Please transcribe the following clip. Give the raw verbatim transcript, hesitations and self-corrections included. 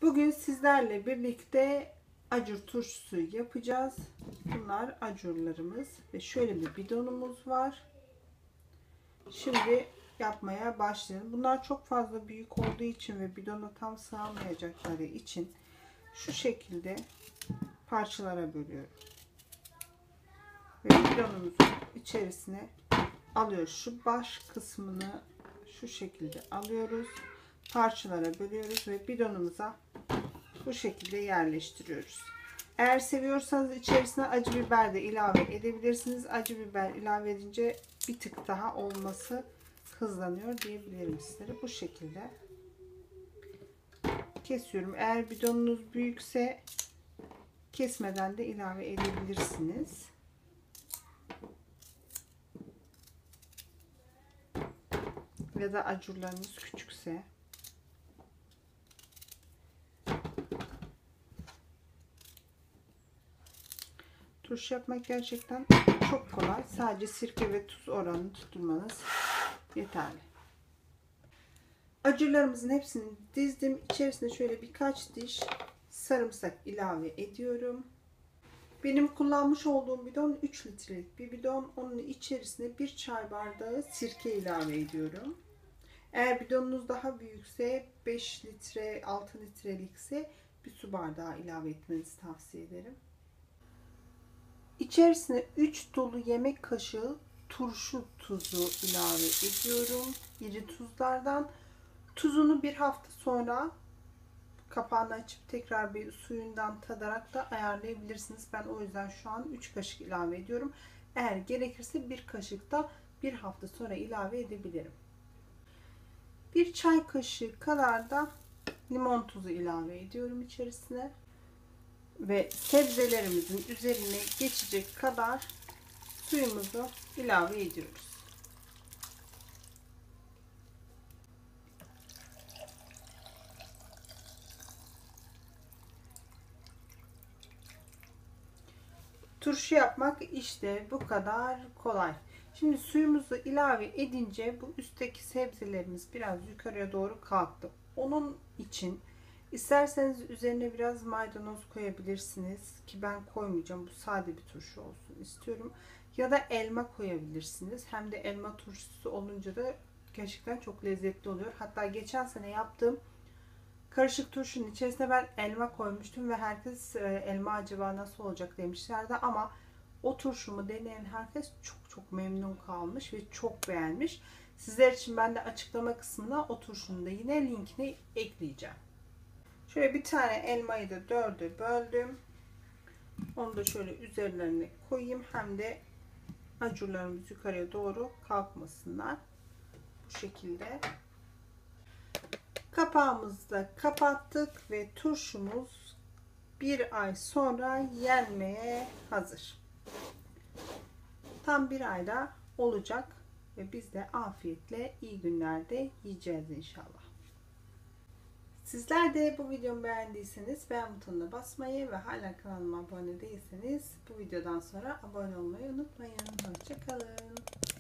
Bugün sizlerle birlikte acur turşusu yapacağız. Bunlar acurlarımız ve şöyle bir bidonumuz var. Şimdi yapmaya başlayalım. Bunlar çok fazla büyük olduğu için ve bidona tam sığamayacakları için şu şekilde parçalara bölüyorum. Ve bidonumuzun içerisine alıyoruz. Şu baş kısmını şu şekilde alıyoruz. Parçalara bölüyoruz ve bidonumuza bu şekilde yerleştiriyoruz. Eğer seviyorsanız içerisine acı biber de ilave edebilirsiniz. Acı biber ilave edince bir tık daha olması hızlanıyor diyebilirim sizlere. Bu şekilde kesiyorum. Eğer bidonunuz büyükse kesmeden de ilave edebilirsiniz. Ya da acurlarınız küçükse. Turşu yapmak gerçekten çok kolay. Sadece sirke ve tuz oranını tutturmanız yeterli. Acurlarımızın hepsini dizdim. İçerisine şöyle birkaç diş sarımsak ilave ediyorum. Benim kullanmış olduğum bidon üç litrelik bir bidon. Onun içerisine bir çay bardağı sirke ilave ediyorum. Eğer bidonunuz daha büyükse beş litre, altı litrelikse bir su bardağı ilave etmenizi tavsiye ederim. İçerisine üç dolu yemek kaşığı turşu tuzu ilave ediyorum. İri tuzlardan. Tuzunu bir hafta sonra kapağını açıp tekrar bir suyundan tadarak da ayarlayabilirsiniz. Ben o yüzden şu an üç kaşık ilave ediyorum. Eğer gerekirse bir kaşık da bir hafta sonra ilave edebilirim. Bir çay kaşığı kadar da limon tuzu ilave ediyorum içerisine. Ve sebzelerimizin üzerine geçecek kadar suyumuzu ilave ediyoruz. Turşu yapmak işte bu kadar kolay. Şimdi suyumuzu ilave edince bu üstteki sebzelerimiz biraz yukarıya doğru kalktı. Onun için İsterseniz üzerine biraz maydanoz koyabilirsiniz ki ben koymayacağım. Bu sade bir turşu olsun istiyorum. Ya da elma koyabilirsiniz. Hem de elma turşusu olunca da gerçekten çok lezzetli oluyor. Hatta geçen sene yaptığım karışık turşunun içerisine ben elma koymuştum ve herkes elma acaba nasıl olacak demişlerdi ama o turşumu deneyen herkes çok çok memnun kalmış ve çok beğenmiş. Sizler için ben de açıklama kısmına o turşunun da yine linkini ekleyeceğim. Şöyle bir tane elmayı da dörde böldüm. Onu da şöyle üzerlerine koyayım. Hem de acurlarımız yukarıya doğru kalkmasınlar. Bu şekilde. Kapağımızı da kapattık ve turşumuz bir ay sonra yenmeye hazır. Tam bir ayda olacak ve biz de afiyetle iyi günlerde yiyeceğiz inşallah. Sizler de bu videomu beğendiyseniz beğen butonuna basmayı ve hala kanalıma abone değilseniz bu videodan sonra abone olmayı unutmayın. Hoşça kalın.